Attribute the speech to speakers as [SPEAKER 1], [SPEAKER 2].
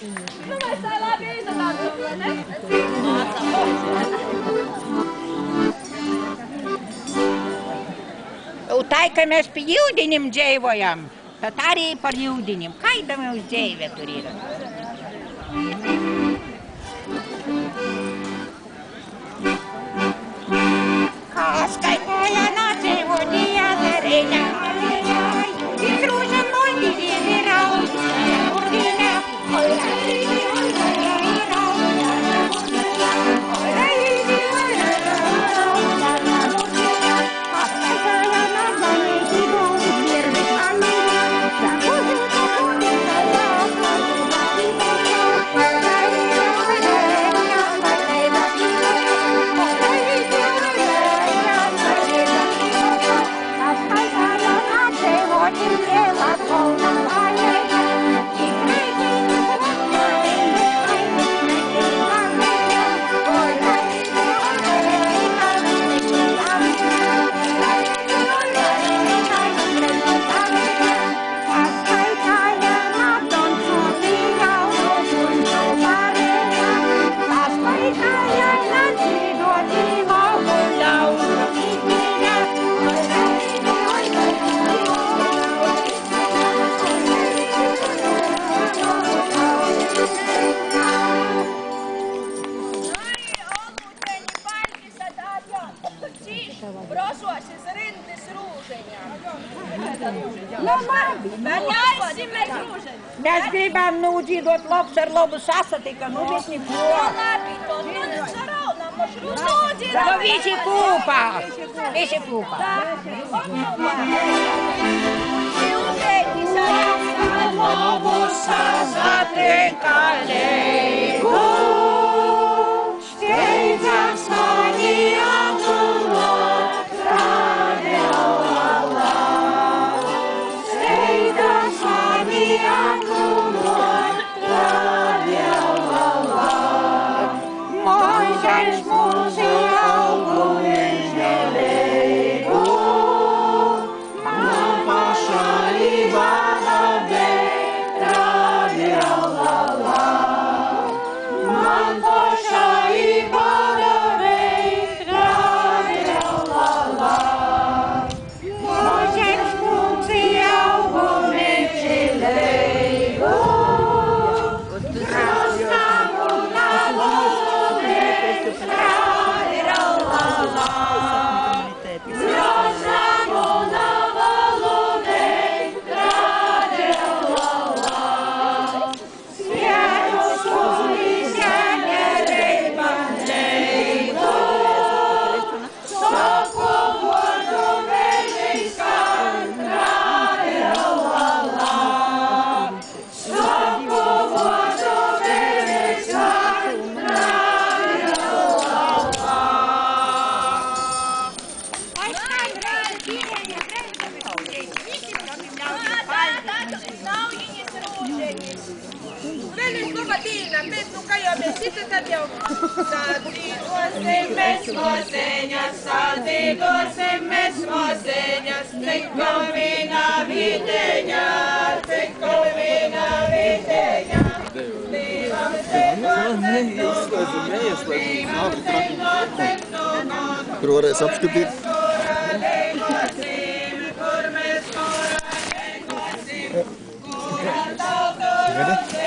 [SPEAKER 1] Nu mai stai la bine, dar ne?
[SPEAKER 2] Taică mi-aș pe iudinim džeivojam, tatariai par iudinim, kaidami už džeivę turėjo. Kas kainuoja nuo džeivo diadarėlę, ir rūžė moldydį vyrau, urdinę, Mēs gribam nūdzīdot labs ar labu sasatika, nu bet neko.
[SPEAKER 1] Labi, to nu nečaraunam, moš nūdzīdot.
[SPEAKER 2] Nu visi kūpā, visi kūpā. Labu sasatika leiku, steidzams mani apulot, radēlā. Steidzams mani apulot, radēlā. Moises mūsu auguriņš neleiku, man pašā Ivana bet radēlā. Man pašā Ivana bet radēlā. Moises mūsu auguriņš neleiku, Sadīgosim mēs moseņas, tikko vīna vīteņā, tikko vīna vīteņā.
[SPEAKER 3] Kur varēs apskatīt?
[SPEAKER 1] Kur mēs